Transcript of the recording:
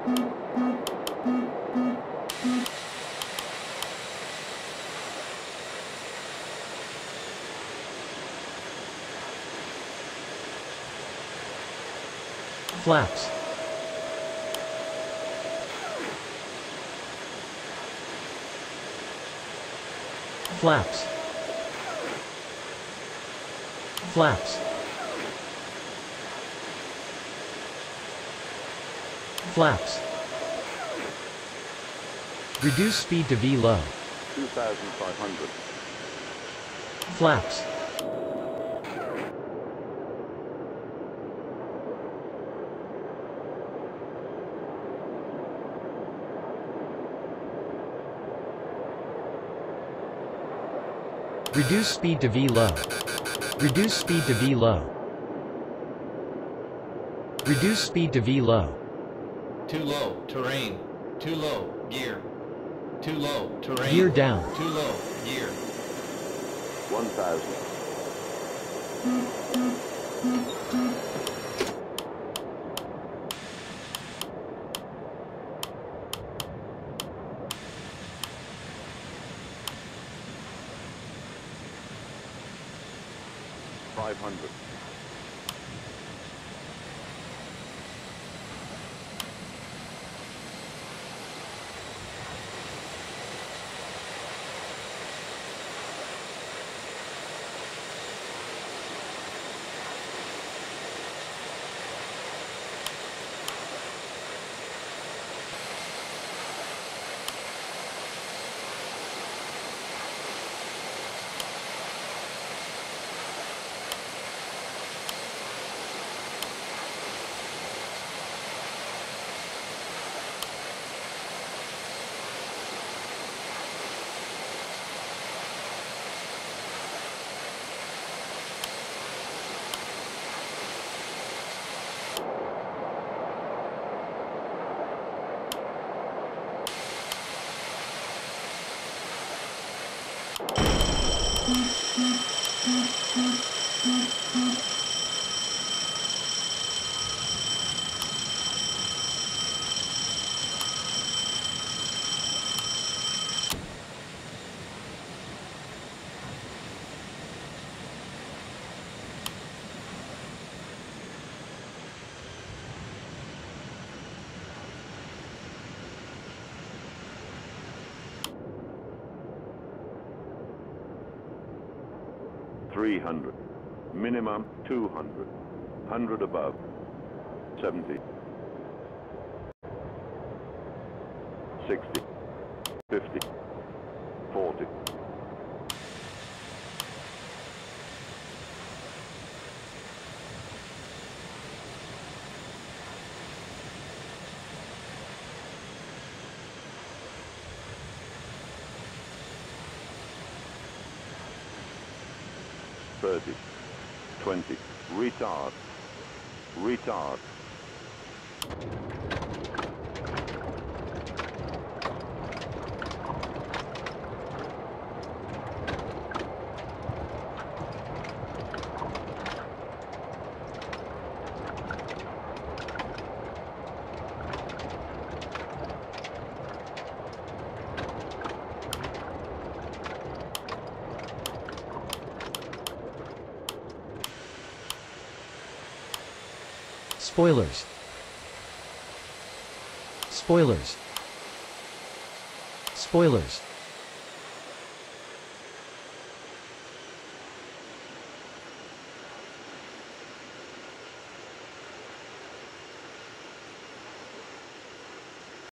Flaps. Flaps. Flaps. Flaps. Reduce speed to V low. 2,500. Flaps. Reduce speed to V low. Reduce speed to V low. Reduce speed to V low. Too low, terrain. Too low, gear. Too low, terrain. Gear down. Too low, gear. 1,000. $500. $300. Minimum 200. 100 above. 70. 60. 50. 40. $30. 20. Retard. Retard. Spoilers. Spoilers. Spoilers.